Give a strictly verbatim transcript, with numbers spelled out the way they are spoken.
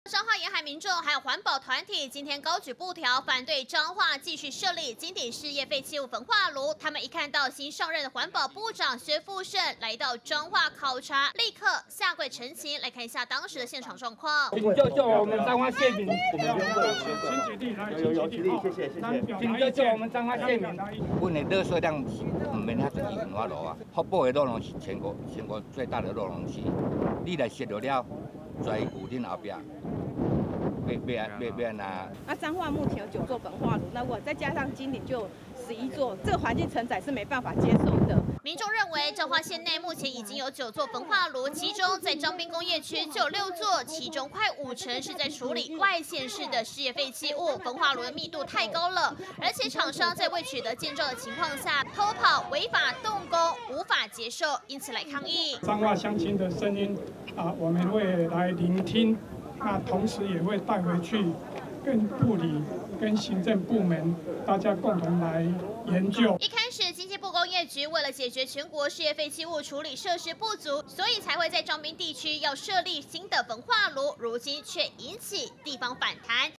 彰化沿海民众还有环保团体今天高举布条，反对彰化继续设立金鼎事业废弃物焚化炉。他们一看到新上任的环保部长薛富盛来到彰化考察，立刻下跪陈情。来看一下当时的现场状况。 请救救我们彰化县民！ 我们不用请举例来，有有举例，谢谢谢谢。 请救救我们彰化县民！ 阮的热衰量唔免遐多焚化炉啊，福宝的热龙是全国全国最大的热龙区，你来泄漏了，在有恁后壁。 要要要要拿。 那彰化目前有九座焚化炉，那我再加上金鼎就有十一座，这个环境承载是没办法接受的。 民众认为，彰化县内目前已经有九座焚化炉，其中在彰滨工业区就有六座，其中快五成是在处理外县市的事业废弃物。焚化炉的密度太高了，而且厂商在未取得建造的情况下偷跑、违法动工，无法接受，因此来抗议。 彰化乡亲的声音啊，我们会来聆听。 那同时也会带回去，跟部里、跟行政部门大家共同来研究。 一开始，经济部工业局为了解决全国事业废弃物处理设施不足，所以才会在彰滨地区要设立新的焚化炉，如今却引起地方反弹。